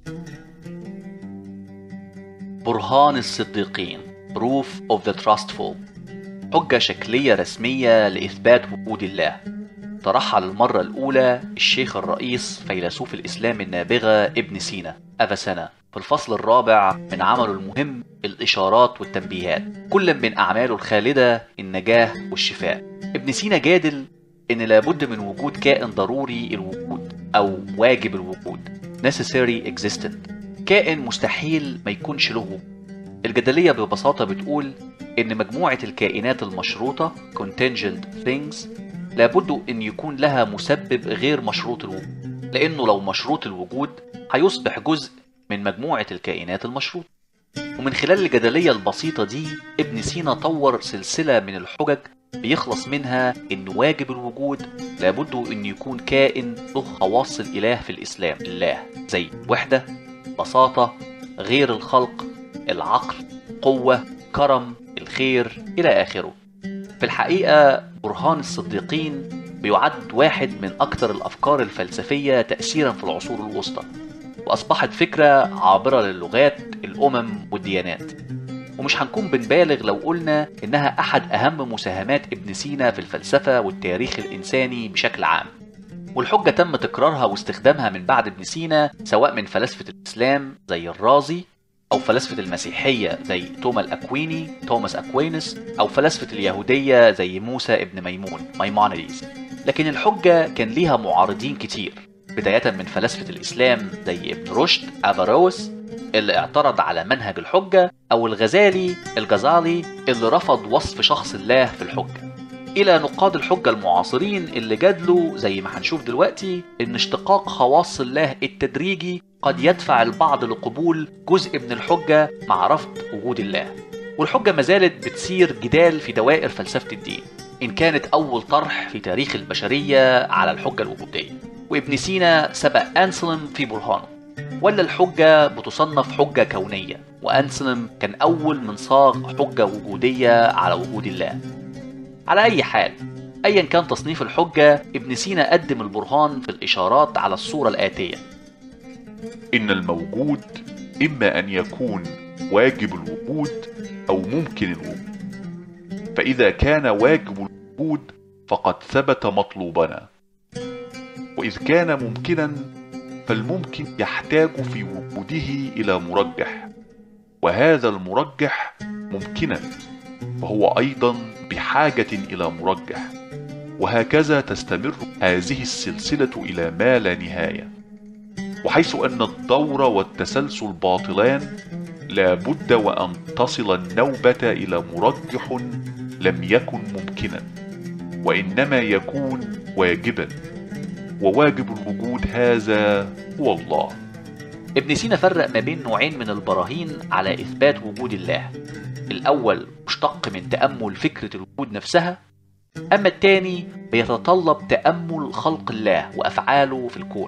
برهان الصديقين Proof of the Trustful، حجة شكلية رسمية لإثبات وجود الله. ترحل المرة الأولى الشيخ الرئيس فيلسوف الإسلام النابغة ابن سينا أفسنا في الفصل الرابع من عمله المهم الإشارات والتنبيهات، كل من أعماله الخالدة النجاة والشفاء. ابن سينا جادل إن لابد من وجود كائن ضروري الوجود أو واجب الوجود necessary existent، كائن مستحيل ما يكونش له وجود. الجدلية ببساطة بتقول إن مجموعة الكائنات المشروطة contingent things لابد إن يكون لها مسبب غير مشروط الوجود، لأنه لو مشروط الوجود هيصبح جزء من مجموعة الكائنات المشروطة. ومن خلال الجدلية البسيطة دي ابن سينا طور سلسلة من الحجج بيخلص منها إن واجب الوجود لابد إن يكون كائن له خواص الإله في الإسلام، الله زي وحدة، بساطة، غير الخلق، العقل، قوة، كرم، الخير إلى آخره. في الحقيقة برهان الصديقين بيعد واحد من أكثر الأفكار الفلسفية تأثيرا في العصور الوسطى، وأصبحت فكرة عابرة للغات، الأمم والديانات. ومش هنكون بنبالغ لو قلنا إنها أحد أهم مساهمات ابن سينا في الفلسفة والتاريخ الإنساني بشكل عام. والحجة تم تكرارها واستخدامها من بعد ابن سينا سواء من فلسفة الإسلام زي الرازي، أو فلسفة المسيحية زي توماس أكوينس، أو فلسفة اليهودية زي موسى ابن ميمون مايمونيديز. لكن الحجة كان ليها معارضين كتير، بداية من فلسفة الإسلام زي ابن رشد أفاروس اللي اعترض على منهج الحجة، أو الغزالي اللي رفض وصف شخص الله في الحجة، إلى نقاد الحجة المعاصرين اللي جادلوا زي ما هنشوف دلوقتي إن اشتقاق خواص الله التدريجي قد يدفع البعض لقبول جزء من الحجة مع رفض وجود الله. والحجة ما زالت بتسير جدال في دوائر فلسفة الدين، إن كانت أول طرح في تاريخ البشرية على الحجة الوجودية، وابن سينا سبق أنسلم في برهانه، ولا الحجة بتصنف حجة كونية، وأنسلم كان أول من صاغ حجة وجودية على وجود الله. على أي حال، أيا كان تصنيف الحجة، ابن سينا قدم البرهان في الإشارات على الصورة الآتية: إن الموجود إما أن يكون واجب الوجود أو ممكن الوجود، فإذا كان واجب الوجود فقد ثبت مطلوبنا، وإذ كان ممكنا فالممكن يحتاج في وجوده إلى مرجح، وهذا المرجح ممكنا فهو أيضا بحاجة إلى مرجح، وهكذا تستمر هذه السلسلة إلى ما لا نهاية. وحيث أن الدور والتسلسل باطلان، لا بد وأن تصل النوبة إلى مرجح لم يكن ممكنا، وإنما يكون واجبا، وواجب الوجود هذا هو الله. ابن سينا فرق ما بين نوعين من البراهين على إثبات وجود الله، الأول مشتق من تأمل فكرة الوجود نفسها، أما الثاني بيتطلب تأمل خلق الله وأفعاله في الكون.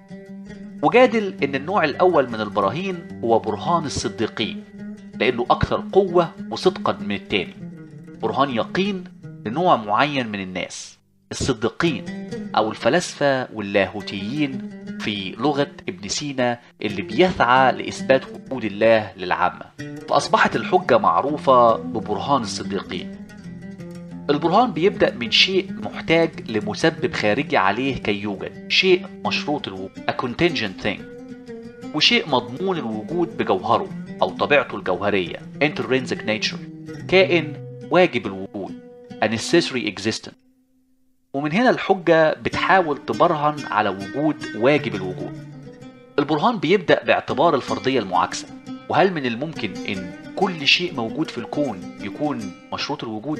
وجادل إن النوع الأول من البراهين هو برهان الصديقين، لأنه أكثر قوة وصدقا من الثاني، برهان يقين لنوع معين من الناس، الصديقين أو الفلاسفة واللاهوتيين في لغة ابن سينا اللي بيسعى لإثبات وجود الله للعامة. فأصبحت الحجة معروفة ببرهان الصديقين. البرهان بيبدأ من شيء محتاج لمسبب خارجي عليه كي يوجد، شيء مشروط الوجود a contingent thing، وشيء مضمون الوجود بجوهره أو طبيعته الجوهرية intrinsic nature، كائن واجب الوجود a necessary existence. ومن هنا الحجة بتحاول تبرهن على وجود واجب الوجود. البرهان بيبدأ باعتبار الفرضية المعاكسة، وهل من الممكن إن كل شيء موجود في الكون يكون مشروط الوجود؟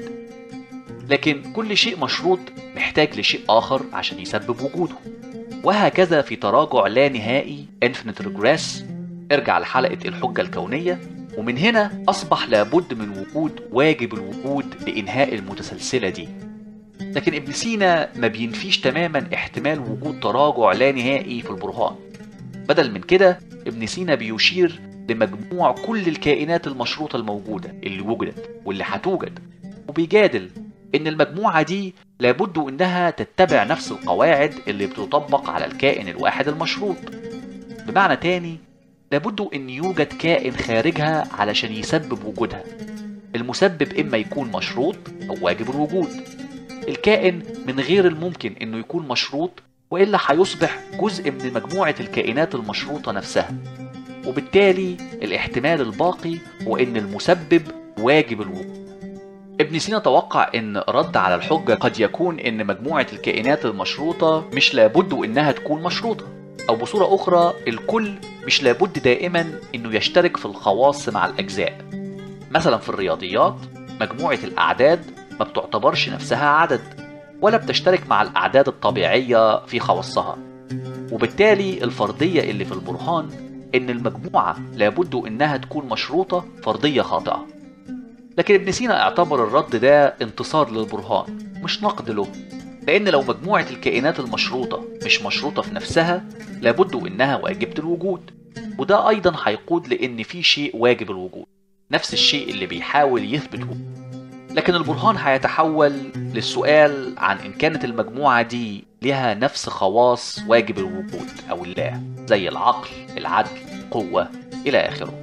لكن كل شيء مشروط محتاج لشيء آخر عشان يسبب وجوده، وهكذا في تراجع لا نهائي infinite regress. ارجع لحلقة الحجة الكونية، ومن هنا أصبح لابد من وجود واجب الوجود لإنهاء المتسلسلة دي. لكن ابن سينا ما بينفيش تماما احتمال وجود تراجع لا نهائي في البرهان. بدل من كده ابن سينا بيشير لمجموع كل الكائنات المشروطة الموجودة اللي وجدت واللي هتوجد، وبيجادل إن المجموعة دي لابد إنها تتبع نفس القواعد اللي بتطبق على الكائن الواحد المشروط. بمعنى تاني، لابد أن يوجد كائن خارجها علشان يسبب وجودها. المسبب إما يكون مشروط أو واجب الوجود. الكائن من غير الممكن أنه يكون مشروط، وإلا هيصبح جزء من مجموعة الكائنات المشروطة نفسها، وبالتالي الاحتمال الباقي هو أن المسبب واجب الوجود. ابن سينا توقع أن رد على الحجة قد يكون أن مجموعة الكائنات المشروطة مش لابد أنها تكون مشروطة، أو بصورة أخرى الكل مش لابد دائما أنه يشترك في الخواص مع الأجزاء. مثلا في الرياضيات مجموعة الأعداد ما بتعتبرش نفسها عدد، ولا بتشترك مع الأعداد الطبيعية في خواصها، وبالتالي الفرضية اللي في البرهان إن المجموعة لابد إنها تكون مشروطة فرضية خاطئة. لكن ابن سينا اعتبر الرد ده انتصار للبرهان مش نقد له، لأن لو مجموعة الكائنات المشروطة مش مشروطة في نفسها لابد إنها واجبة الوجود، وده أيضا هيقود لأن في شيء واجب الوجود، نفس الشيء اللي بيحاول يثبته. لكن البرهان هيتحول للسؤال عن إن كانت المجموعة دي لها نفس خواص واجب الوجود أو الله، زي العقل، العدل، قوة إلى آخره.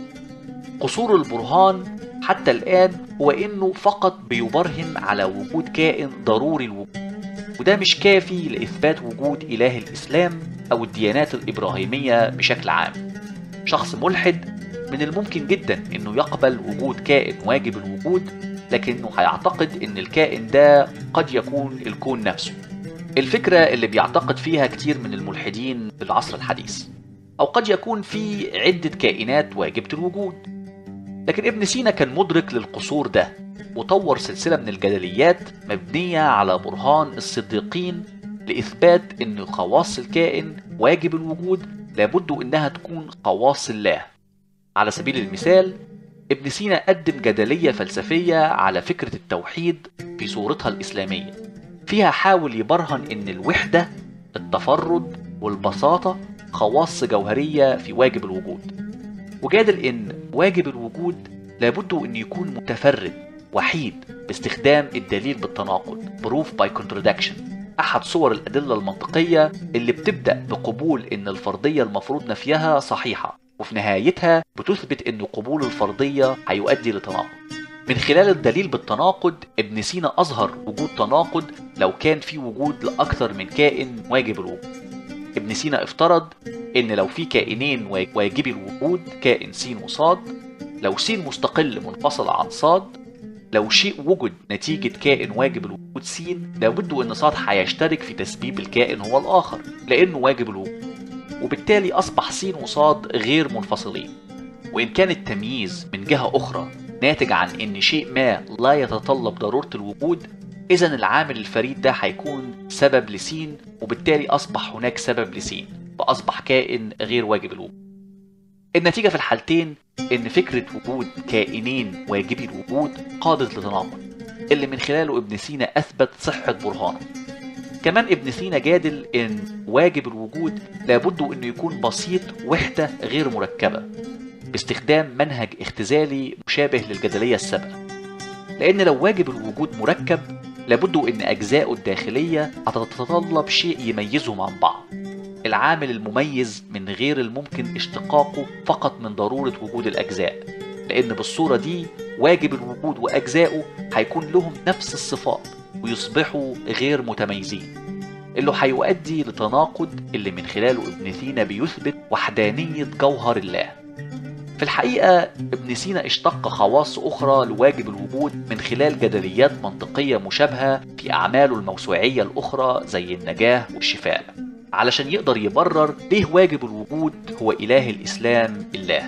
قصور البرهان حتى الآن هو إنه فقط بيبرهن على وجود كائن ضروري الوجود، وده مش كافي لإثبات وجود إله الإسلام أو الديانات الإبراهيمية بشكل عام. شخص ملحد من الممكن جدا إنه يقبل وجود كائن واجب الوجود، لكنه هيعتقد إن الكائن ده قد يكون الكون نفسه، الفكرة اللي بيعتقد فيها كتير من الملحدين في العصر الحديث. أو قد يكون في عدة كائنات واجبة الوجود. لكن ابن سينا كان مدرك للقصور ده، وطور سلسلة من الجدليات مبنية على برهان الصديقين لإثبات إن خواص الكائن واجب الوجود لابد إنها تكون خواص الله. على سبيل المثال، ابن سينا قدم جدلية فلسفية على فكرة التوحيد في صورتها الإسلامية، فيها حاول يبرهن إن الوحدة، التفرد والبساطة خواص جوهرية في واجب الوجود، وجادل إن واجب الوجود لابد إن يكون متفرد وحيد باستخدام الدليل بالتناقض proof by contradiction، أحد صور الأدلة المنطقية اللي بتبدأ بقبول إن الفرضية المفروض نفيها صحيحة، وفي نهايتها بتثبت إن قبول الفرضية هيؤدي لتناقض. من خلال الدليل بالتناقض ابن سينا أظهر وجود تناقض لو كان في وجود لأكثر من كائن واجب الوجود. ابن سينا افترض إن لو في كائنين واجبي الوجود، كائن س وصاد، لو س مستقل منفصل عن صاد، لو شيء وجد نتيجة كائن واجب الوجود س، لابد إن صاد هيشترك في تسبيب الكائن هو الآخر لأنه واجب الوجود، وبالتالي أصبح س وصاد غير منفصلين. وإن كان التمييز من جهة أخرى ناتج عن إن شيء ما لا يتطلب ضرورة الوجود، إذن العامل الفريد ده هيكون سبب لسين، وبالتالي أصبح هناك سبب لسين، فأصبح كائن غير واجب الوجود. النتيجة في الحالتين إن فكرة وجود كائنين واجبي الوجود قادت لتناقض، اللي من خلاله ابن سينا أثبت صحة برهانه. كمان ابن سينا جادل إن واجب الوجود لابد إنه يكون بسيط وحدة غير مركبة، باستخدام منهج اختزالي مشابه للجدلية السابقة، لأن لو واجب الوجود مركب لابد إن أجزاءه الداخلية هتتطلب شيء يميزهم عن بعض، العامل المميز من غير الممكن اشتقاقه فقط من ضرورة وجود الأجزاء، لأن بالصورة دي واجب الوجود وأجزاؤه هيكون لهم نفس الصفات ويصبحوا غير متميزين، اللي هيؤدي لتناقض اللي من خلاله ابن سينا بيثبت وحدانية جوهر الله. في الحقيقة ابن سينا اشتق خواص أخرى لواجب الوجود من خلال جدليات منطقية مشابهة في أعماله الموسوعية الأخرى زي النجاة والشفاء، علشان يقدر يبرر ليه واجب الوجود هو إله الإسلام الله.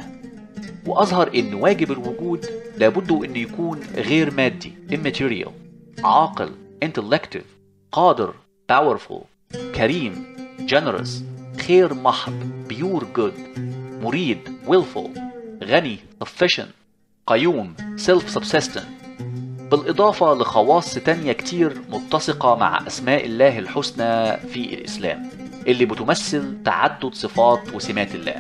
وأظهر إن واجب الوجود لابد إنه يكون غير مادي immaterial، عاقل intellective، قادر powerful، كريم generous، خير محض pure good، مريد willful، غني sufficient، قيوم self-subsistent، بالإضافة لخواص تانية كتير متسقة مع أسماء الله الحسنى في الإسلام اللي بتمثل تعدد صفات وسمات الله.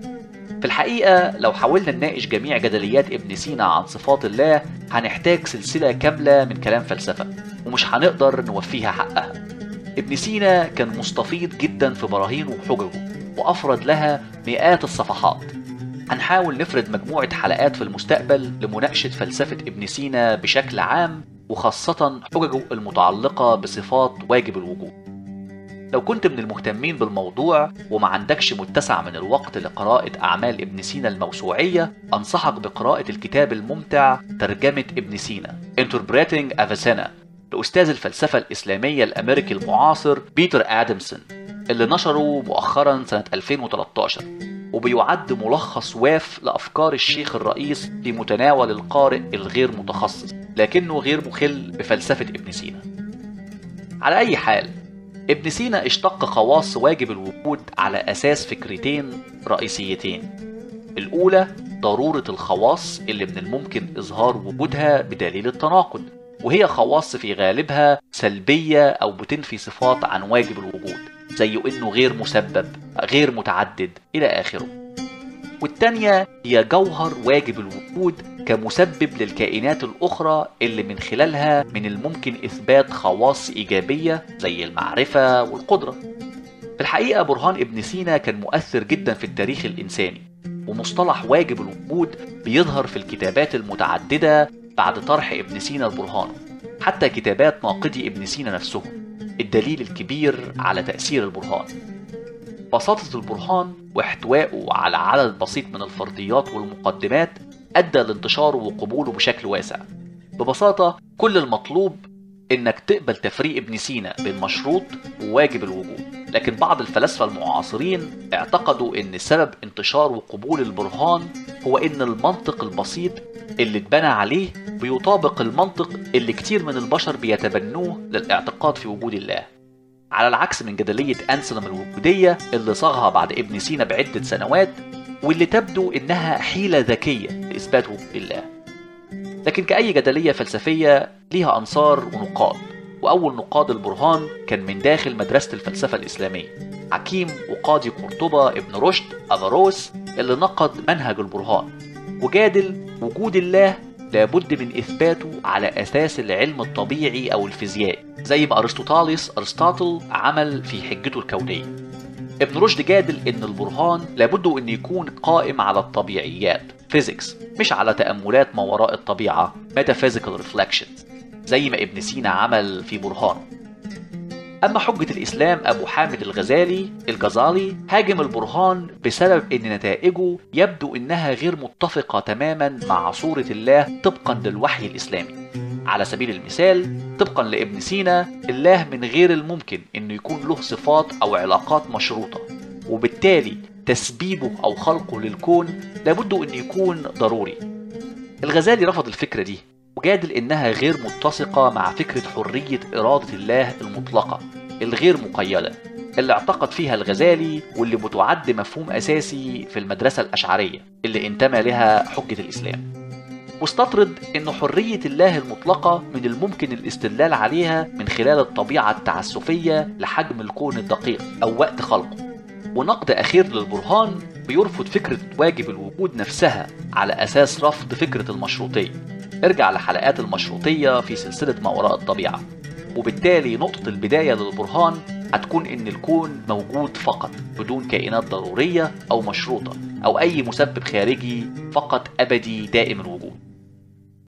في الحقيقة لو حاولنا نناقش جميع جدليات ابن سينا عن صفات الله هنحتاج سلسلة كاملة من كلام فلسفة ومش هنقدر نوفيها حقها. ابن سينا كان مستفيض جدا في براهينه وحججه، وأفرد لها مئات الصفحات. هنحاول نفرد مجموعة حلقات في المستقبل لمناقشة فلسفة ابن سينا بشكل عام، وخاصة حججه المتعلقة بصفات واجب الوجود. لو كنت من المهتمين بالموضوع وما عندكش متسع من الوقت لقراءة أعمال ابن سينا الموسوعية، أنصحك بقراءة الكتاب الممتع ترجمة ابن سينا Interpreting Avicenna لأستاذ الفلسفة الإسلامية الأمريكي المعاصر بيتر آدمسون، اللي نشره مؤخرا سنة 2013، وبيعد ملخص واف لأفكار الشيخ الرئيس في متناول القارئ الغير متخصص، لكنه غير مخل بفلسفة ابن سينا. على أي حال، ابن سينا اشتق خواص واجب الوجود على أساس فكرتين رئيسيتين. الأولى ضرورة الخواص اللي من الممكن إظهار وجودها بدليل التناقض، وهي خواص في غالبها سلبية أو بتنفي صفات عن واجب الوجود، زي إنه غير مسبب، غير متعدد إلى آخره. والتانية هي جوهر واجب الوجود كمسبب للكائنات الأخرى اللي من خلالها من الممكن إثبات خواص إيجابية زي المعرفة والقدرة. في الحقيقة برهان ابن سينا كان مؤثر جدا في التاريخ الإنساني، ومصطلح واجب الوجود بيظهر في الكتابات المتعددة بعد طرح ابن سينا البرهان، حتى كتابات ناقدي ابن سينا نفسه، الدليل الكبير على تأثير البرهان. بساطة البرهان واحتوائه على عدد بسيط من الفرضيات والمقدمات أدى لانتشاره وقبوله بشكل واسع. ببساطة كل المطلوب إنك تقبل تفريق ابن سينا بين مشروط وواجب الوجود، لكن بعض الفلاسفة المعاصرين اعتقدوا إن سبب انتشار وقبول البرهان هو إن المنطق البسيط اللي اتبنى عليه بيطابق المنطق اللي كتير من البشر بيتبنوه للاعتقاد في وجود الله، على العكس من جدلية أنسلم الوجودية اللي صاغها بعد ابن سينا بعدة سنوات، واللي تبدو إنها حيلة ذكية لإثبات وجود الله. لكن كأي جدلية فلسفية ليها أنصار ونقاد، وأول نقاد البرهان كان من داخل مدرسة الفلسفة الإسلامية، حكيم وقاضي قرطبة ابن رشد أفاروس، اللي نقد منهج البرهان وجادل وجود الله لابد من إثباته على أساس العلم الطبيعي أو الفيزيائي، زي ما أرسطاطل عمل في حجته الكونية. ابن رشد جادل إن البرهان لابد أن يكون قائم على الطبيعيات فيزيكس، مش على تأملات ما وراء الطبيعة metaphysical reflections، زي ما ابن سينا عمل في برهان. أما حجة الإسلام أبو حامد الغزالي هاجم البرهان بسبب أن نتائجه يبدو أنها غير متفقة تماما مع صورة الله طبقا للوحي الإسلامي. على سبيل المثال، طبقا لابن سينا، الله من غير الممكن أنه يكون له صفات أو علاقات مشروطة، وبالتالي تسبيبه أو خلقه للكون لابد أن يكون ضروري. الغزالي رفض الفكرة دي وجادل إنها غير متسقة مع فكرة حرية إرادة الله المطلقة الغير مقيدة اللي اعتقد فيها الغزالي، واللي بتعد مفهوم أساسي في المدرسة الأشعرية اللي انتمى لها حجة الإسلام. واستطرد إن حرية الله المطلقة من الممكن الاستدلال عليها من خلال الطبيعة التعسفية لحجم الكون الدقيق أو وقت خلقه. ونقد أخير للبرهان بيرفض فكرة واجب الوجود نفسها على أساس رفض فكرة المشروطية. ارجع لحلقات المشروطية في سلسلة ما وراء الطبيعة. وبالتالي نقطة البداية للبرهان هتكون إن الكون موجود فقط بدون كائنات ضرورية أو مشروطة أو أي مسبب خارجي، فقط أبدي دائم الوجود.